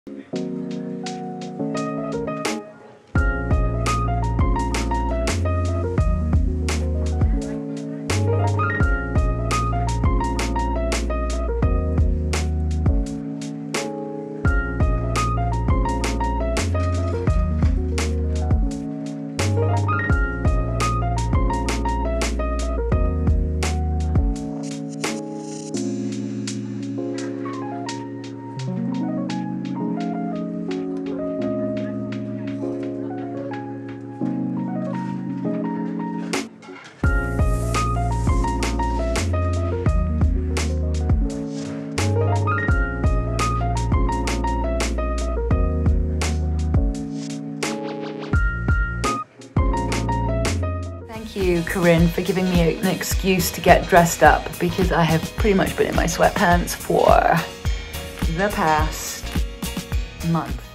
Thank you, Corinne, for giving me an excuse to get dressed up, because I have pretty much been in my sweatpants for the past month.